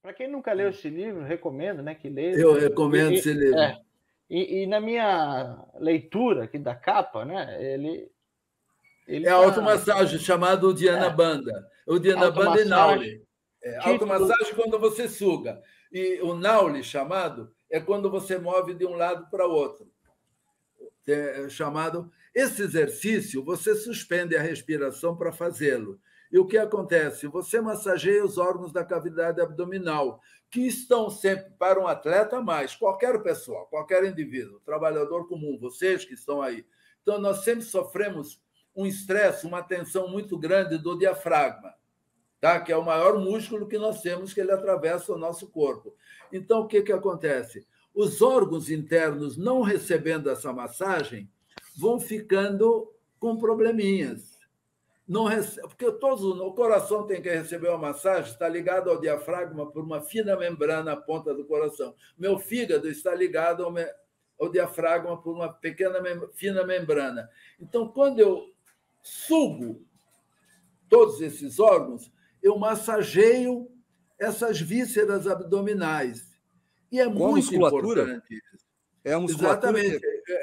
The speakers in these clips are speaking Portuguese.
Para quem nunca leu esse livro, recomendo, né, que leia. Eu recomendo esse livro. E na minha leitura aqui da capa, né, ele é a automassagem, chamado Dhyana Bandha. O Dhyana Bandha e Nauli. Automassagem quando você suga. E o Nauli, chamado, é quando você move de um lado para o outro. Chamado. Esse exercício, você suspende a respiração para fazê-lo. E o que acontece? Você massageia os órgãos da cavidade abdominal, que estão sempre, para um atleta, mais qualquer pessoa, qualquer indivíduo, trabalhador comum, vocês que estão aí. Então, nós sempre sofremos um estresse, uma tensão muito grande do diafragma, tá? Que é o maior músculo que nós temos, que ele atravessa o nosso corpo. Então, o que acontece? Os órgãos internos, não recebendo essa massagem, vão ficando com probleminhas. Não recebe, porque o coração tem que receber uma massagem, está ligado ao diafragma por uma fina membrana à ponta do coração. Meu fígado está ligado ao diafragma por uma pequena, fina membrana. Então, quando eu sugo todos esses órgãos, eu massageio essas vísceras abdominais. E é muito importante isso. É a musculatura. Exatamente.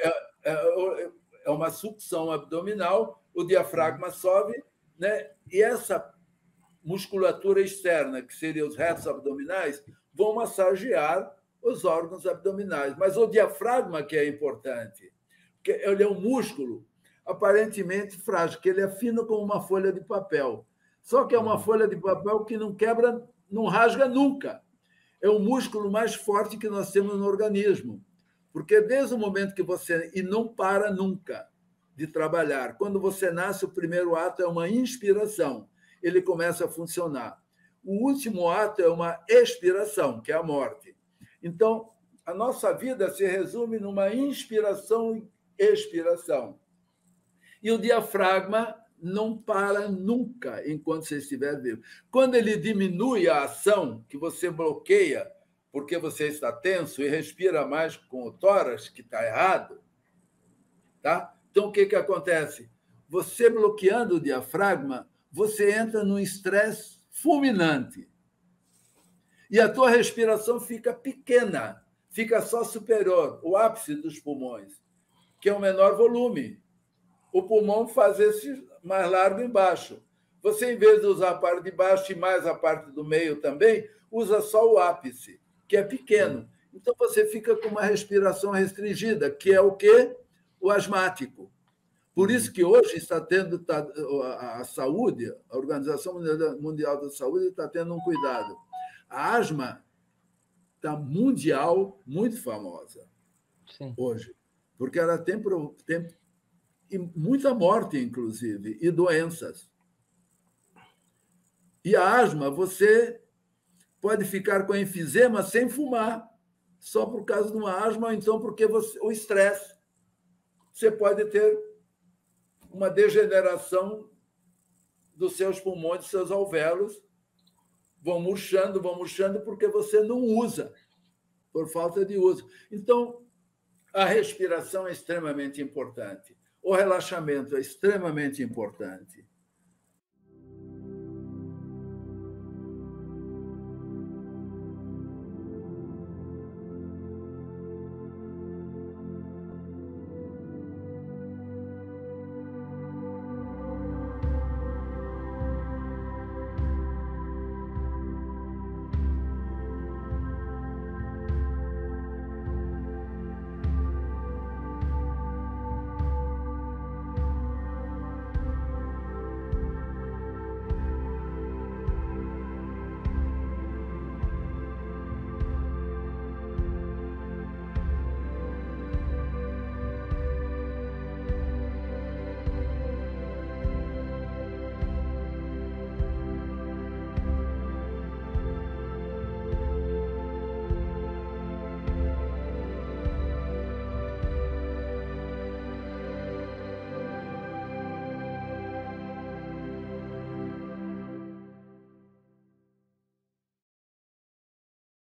É uma sucção abdominal, o diafragma sobe, né? E essa musculatura externa, que seriam os retos abdominais, vão massagear os órgãos abdominais. Mas o diafragma que é importante, porque ele é um músculo aparentemente frágil, que ele é fino como uma folha de papel. Só que é uma folha de papel que não quebra, não rasga nunca. É o músculo mais forte que nós temos no organismo. Porque desde o momento que você... E não para nunca de trabalhar. Quando você nasce, o primeiro ato é uma inspiração. Ele começa a funcionar. O último ato é uma expiração, que é a morte. Então, a nossa vida se resume numa inspiração e expiração. E o diafragma não para nunca enquanto você estiver vivo. Quando ele diminui a ação, que você bloqueia porque você está tenso e respira mais com o tórax, que está errado, tá? Então, o que acontece? Você bloqueando o diafragma, você entra num estresse fulminante. E a tua respiração fica pequena, fica só superior, o ápice dos pulmões, que é o menor volume. O pulmão faz esse mais largo embaixo. Você, em vez de usar a parte de baixo e mais a parte do meio também, usa só o ápice, que é pequeno. Então, você fica com uma respiração restringida, que é o quê? O asmático. Por isso que hoje está tendo a saúde, a Organização Mundial da Saúde está tendo um cuidado. A asma está mundial, muito famosa. Sim. Hoje, porque ela tem e muita morte, inclusive, e doenças. E a asma, você pode ficar com enfisema sem fumar, só por causa de uma asma, ou então porque o estresse. Você pode ter uma degeneração dos seus pulmões, dos seus alvéolos, vão murchando, porque você não usa, por falta de uso. Então, a respiração é extremamente importante. O relaxamento é extremamente importante.